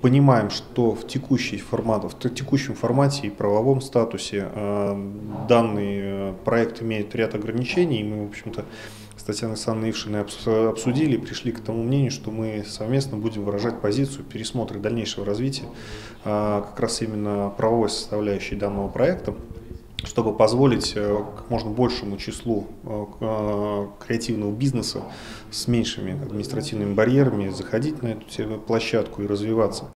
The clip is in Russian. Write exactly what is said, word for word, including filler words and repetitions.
понимаем, что в, текущей формате, в текущем формате и правовом статусе э, данный э, проект имеет ряд ограничений, и мы, в общем-то, с Татьяной Александровной Ившиной обсудили и пришли к тому мнению, что мы совместно будем выражать позицию пересмотра дальнейшего развития э, как раз именно правовой составляющей данного проекта, чтобы позволить как можно большему числу креативного бизнеса с меньшими административными барьерами заходить на эту площадку и развиваться.